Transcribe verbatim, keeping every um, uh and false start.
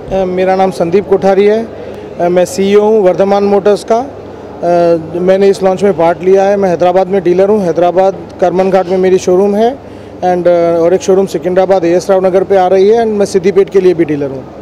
मेरा नाम संदीप कोठारी है। मैं सीईओ हूँ वर्धमान मोटर्स का। मैंने इस लॉन्च में पार्ट लिया है। मैं हैदराबाद में डीलर हूँ। हैदराबाद करमन घाट में मेरी शोरूम है एंड और एक showroom Secunderabad A S Rao Nagar पे आ रही है एंड मैं सिद्दीपेट के लिए भी डीलर हूँ।